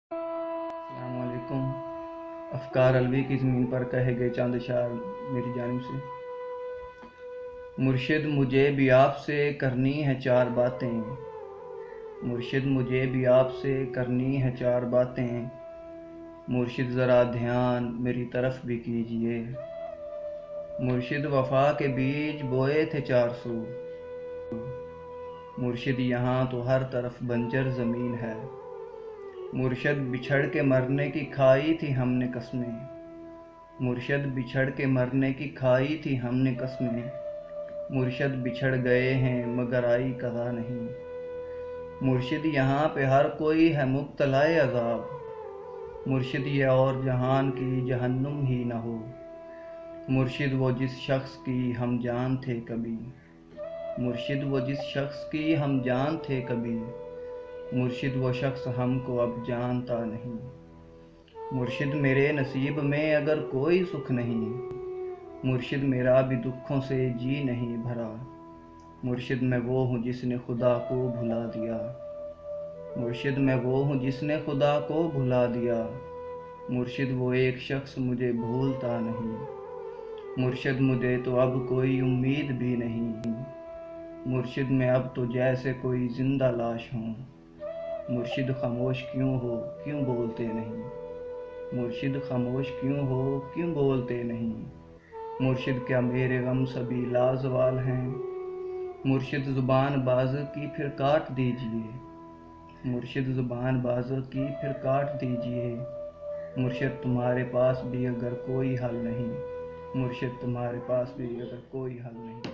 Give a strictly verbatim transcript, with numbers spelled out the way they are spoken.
السلام علیکم۔ افکار الوی کی زمین پر کہے گئے چاند اشعار میری جانب سے۔ مرشد مجھے بھی آپ سے کرنی ہے چار باتیں، مرشد مجھے بھی آپ سے کرنی ہے چار باتیں، مرشد ذرا دھیان میری طرف بھی کیجئے، مرشد وفا کے بیج بوئے تھے چار سو، مرشد یہاں تو ہر طرف بنجر زمین ہے، مرشد بچھڑ کے مرنے کی کھائی تھی ہم نے قسمیں، مرشد بچھڑ کے مرنے کی کھائی تھی ہم نے قسمیں، مرشد بچھڑ گئے ہیں مگر آئی قضا نہیں، مرشد یہاں پہ ہر کوئی ہے مبتلا عذاب، مرشد یہ اور جہان کی جہنم ہی نہ ہو، مرشد وہ جس شخص کی ہم جان تھے کبھی، مرشد وہ جس شخص کی ہم جان تھے کبھی، مرشد وہ شخص ہم کو اب جانتا نہیں، مرشد میرے نصیب میں اگر کوئی سکھ نہیں، مرشد میرا بھی دکھوں سے جی نہیں بھرا، مرشد میں وہ ہوں جس نے خدا کو بھلا دیا، مرشد میں وہ ہوں جس نے خدا کو بھلا دیا، مرشد وہ ایک شخص مجھے بھولتا نہیں، مرشد مجھے تو اب کوئی امید بھی نہیں، مرشد میں اب تو جیسے کوئی زندہ لاش ہوں، مرشد خاموش کیوں ہو کیوں بولتے نہیں، مرشد خاموش کیوں ہو کیوں بولتے نہیں، مرشد کیا میرے غم سبھی لازوال ہیں، مرشد زبان باز کی پھر کاٹ دیجئے، مرشد زبان باز کی پھر کاٹ دیجئے، مرشد تمہارے پاس بھی اگر کوئی حل نہیں، مرشد تمہارے پاس بھی اگر کوئی حل نہیں۔